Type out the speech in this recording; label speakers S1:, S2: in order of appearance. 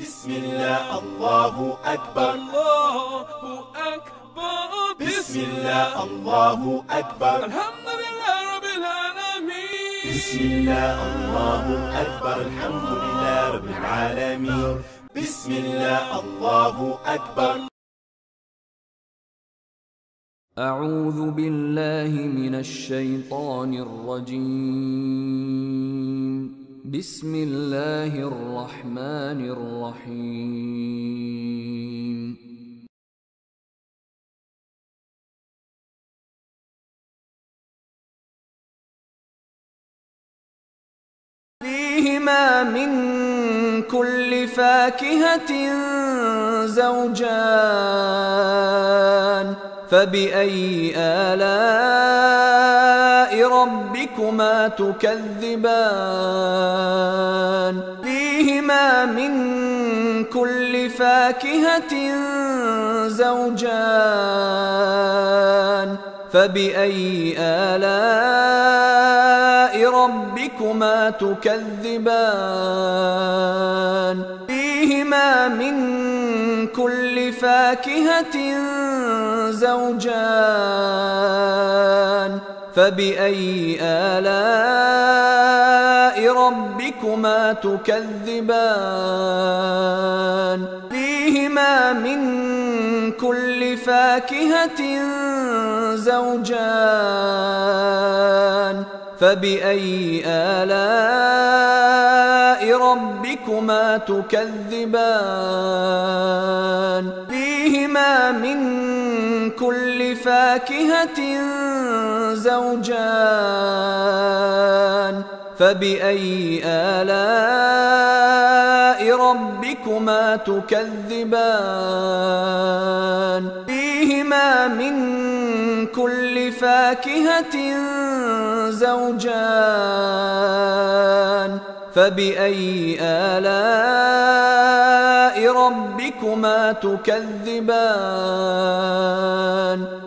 S1: بسم الله الله أكبر
S2: الله أكبر
S1: بسم الله الله أكبر
S2: الحمد لله رب العالمين
S1: بسم الله الله أكبر الحمد لله رب العالمين بسم الله الله أكبر.
S3: أعوذ بالله من الشيطان الرجيم. بسم الله الرحمن الرحيم. فيهما من كل فاكهة زوجان فبأي آلاء ربكما تكذبان فيهما من كل فاكهة زوجان فبأي آلاء ربكما تكذبان فيهما من كل فاكهة زوجان فبأي آلاء ربكما تكذبان فيهما من كل فاكهة زوجان فبأي آلاء ربكما تكذبان فيهما من كل فاكهة زوجان فبأي آلاء ربكما تكذبان فيهما من كل فاكهة زوجان فبأي آلاء ربكما تكذبان